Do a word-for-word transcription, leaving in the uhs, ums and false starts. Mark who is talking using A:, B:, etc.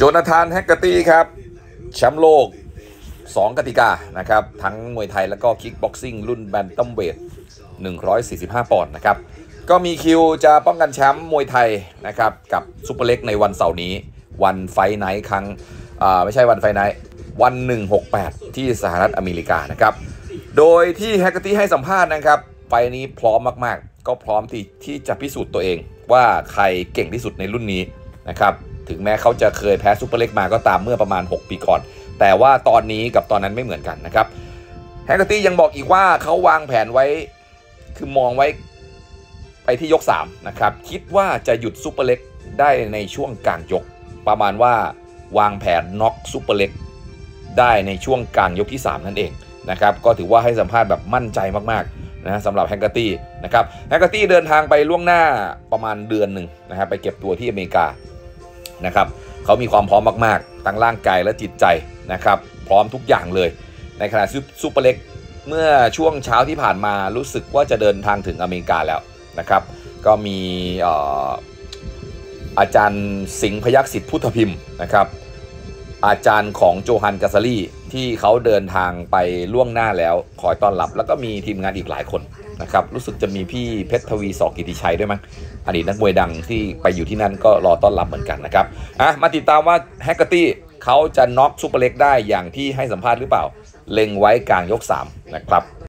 A: โจนาธานแฮกเกอร์ตี้ครับแชมป์โลกสองกติกานะครับทั้งมวยไทยแล้วก็คิกบ็อกซิ่งรุ่นแบนตัมเวทหนึ่งร้อยสี่สิบห้าปอนด์นะครับก็มีคิวจะป้องกันแชมป์มวยไทยนะครับกับซุปเปอร์เล็กในวันเสาร์นี้วันไฟไนท์ครั้งไม่ใช่วันไฟไนท์วันหนึ่งหกแปดที่สหรัฐอเมริกานะครับโดยที่แฮกเกอร์ตี้ให้สัมภาษณ์นะครับไฟนี้พร้อมมากๆก็พร้อมที่ที่จะพิสูจน์ตัวเองว่าใครเก่งที่สุดในรุ่นนี้นะครับถึงแม้เขาจะเคยแพ้ซุปเปอร์เล็กมาก็ตามเมื่อประมาณหกปีก่อนแต่ว่าตอนนี้กับตอนนั้นไม่เหมือนกันนะครับแฮกเกอร์ตี้ยังบอกอีกว่าเขาวางแผนไว้คือมองไว้ไปที่ยกสามนะครับคิดว่าจะหยุดซุปเปอร์เล็กได้ในช่วงกลางยกประมาณว่าวางแผนน็อกซุปเปอร์เล็กได้ในช่วงกลางยกที่สามนั่นเองนะครับก็ถือว่าให้สัมภาษณ์แบบมั่นใจมากๆนะสำหรับแฮกเกอร์ตี้นะครับแฮกเกอร์ตี้เดินทางไปล่วงหน้าประมาณเดือนหนึ่งนะครับไปเก็บตัวที่อเมริกานะครับเขามีความพร้อมมากๆทั้งร่างกายและจิตใจนะครับพร้อมทุกอย่างเลยในขณะซุปเปอร์เล็กเมื่อช่วงเช้าที่ผ่านมารู้สึกว่าจะเดินทางถึงอเมริกาแล้วนะครับก็มีอาจารย์สิงห์พยัคฆ์สิทธิพุทธพิมพ์นะครับอาจารย์ของโจฮันกาซารีที่เขาเดินทางไปล่วงหน้าแล้วคอยต้อนรับแล้วก็มีทีมงานอีกหลายคนนะครับรู้สึกจะมีพี่เพชรทวีสกิติชัยด้วยมั้งอดีตนักมวยดังที่ไปอยู่ที่นั่นก็รอต้อนรับเหมือนกันนะครับอ่ะมาติดตามว่าแฮกเกอร์ตี้เขาจะน็อกซุปเปอร์เล็กได้อย่างที่ให้สัมภาษณ์หรือเปล่าเล็งไว้กลางยกสามนะครับ